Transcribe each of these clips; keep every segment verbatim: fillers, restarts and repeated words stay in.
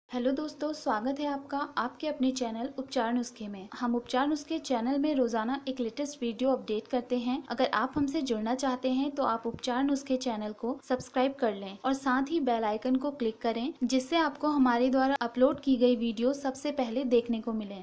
Hello दोस्तों, स्वागत है आपका आपके अपने चैनल उपचार नुस्खे में। हम उपचार नुस्खे चैनल में रोजाना एक लेटेस्ट वीडियो अपडेट करते हैं। अगर आप हमसे जुड़ना चाहते हैं तो आप उपचार नुस्खे चैनल को सब्सक्राइब कर लें और साथ ही बेल आइकन को क्लिक करें, जिससे आपको हमारे द्वारा अपलोड की गई वीडियो सबसे पहले देखने को मिले।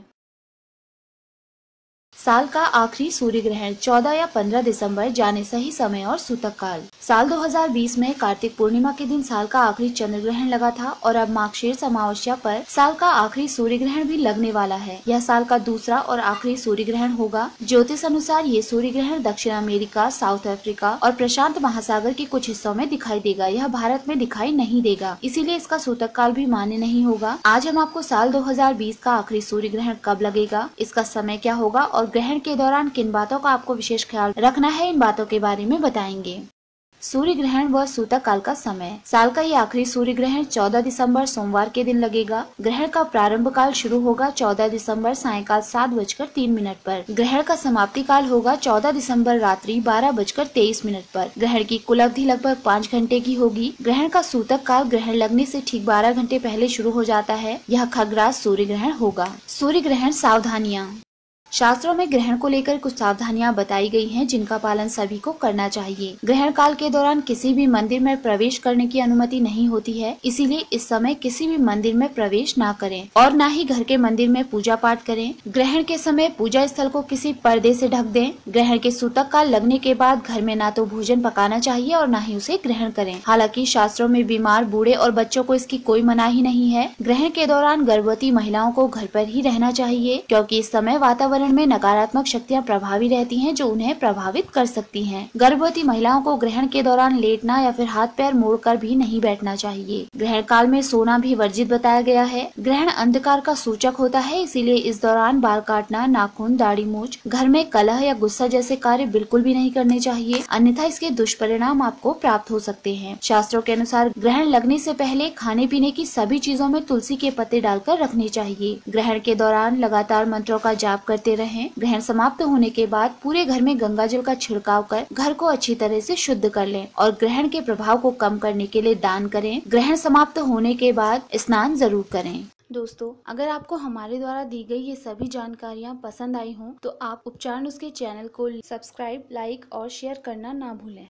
साल का आखिरी सूर्य ग्रहण चौदह या पंद्रह दिसंबर, जाने सही समय और सूतक काल। साल दो हज़ार बीस में कार्तिक पूर्णिमा के दिन साल का आखिरी चंद्र ग्रहण लगा था और अब मार्गशीर्ष अमावस्या पर साल का आखिरी सूर्य ग्रहण भी लगने वाला है। यह साल का दूसरा और आखिरी सूर्य ग्रहण होगा। ज्योतिष अनुसार ये सूर्य ग्रहण दक्षिण अमेरिका, साउथ अफ्रीका और प्रशांत महासागर के कुछ हिस्सों में दिखाई देगा। यह भारत में दिखाई नहीं देगा, इसीलिए इसका सूतक काल भी मान्य नहीं होगा। आज हम आपको साल दो हज़ार बीस का आखिरी सूर्य ग्रहण कब लगेगा, इसका समय क्या होगा और ग्रहण के दौरान किन बातों का आपको विशेष ख्याल रखना है, इन बातों के बारे में बताएंगे। सूर्य ग्रहण व सूतक काल का समय। साल का ये आखिरी सूर्य ग्रहण चौदह दिसंबर सोमवार के दिन लगेगा। ग्रहण का प्रारंभ काल शुरू होगा चौदह दिसंबर सायंकाल सात बजकर तीन मिनट पर। ग्रहण का समाप्ति काल होगा चौदह दिसंबर रात्रि बारह बजकर तेईस मिनट पर। ग्रहण की कुल अवधि लगभग पाँच घंटे की होगी। ग्रहण का सूतक काल ग्रहण लगने से ठीक बारह घंटे पहले शुरू हो जाता है। यह खग्रास सूर्य ग्रहण होगा। सूर्य ग्रहण सावधानियाँ। शास्त्रों में ग्रहण को लेकर कुछ सावधानियां बताई गई हैं, जिनका पालन सभी को करना चाहिए। ग्रहण काल के दौरान किसी भी मंदिर में प्रवेश करने की अनुमति नहीं होती है, इसीलिए इस समय किसी भी मंदिर में प्रवेश ना करें और ना ही घर के मंदिर में पूजा पाठ करें। ग्रहण के समय पूजा स्थल को किसी पर्दे से ढक दें। ग्रहण के सूतक काल लगने के बाद घर में ना तो भोजन पकाना चाहिए और ना ही उसे ग्रहण करें। हालांकि शास्त्रों में बीमार, बूढ़े और बच्चों को इसकी कोई मनाही नहीं है। ग्रहण के दौरान गर्भवती महिलाओं को घर पर ही रहना चाहिए, क्योंकि इस समय वातावरण में नकारात्मक शक्तियां प्रभावी रहती हैं, जो उन्हें प्रभावित कर सकती हैं। गर्भवती महिलाओं को ग्रहण के दौरान लेटना या फिर हाथ पैर मोड़कर भी नहीं बैठना चाहिए। ग्रहण काल में सोना भी वर्जित बताया गया है। ग्रहण अंधकार का सूचक होता है, इसीलिए इस दौरान बाल काटना, नाखून, दाढ़ी मूंछ, घर में कलह या गुस्सा जैसे कार्य बिल्कुल भी नहीं करने चाहिए, अन्यथा इसके दुष्परिणाम आपको प्राप्त हो सकते हैं। शास्त्रों के अनुसार ग्रहण लगने से पहले खाने पीने की सभी चीजों में तुलसी के पत्ते डालकर रखने चाहिए। ग्रहण के दौरान लगातार मंत्रों का जाप करते रहें। ग्रहण समाप्त होने के बाद पूरे घर में गंगा जल का छिड़काव कर घर को अच्छी तरह से शुद्ध कर लें और ग्रहण के प्रभाव को कम करने के लिए दान करें। ग्रहण समाप्त होने के बाद स्नान जरूर करें। दोस्तों, अगर आपको हमारे द्वारा दी गई ये सभी जानकारियाँ पसंद आई हों तो आप उपचार नुस्खे चैनल को सब्सक्राइब, लाइक और शेयर करना ना भूलें।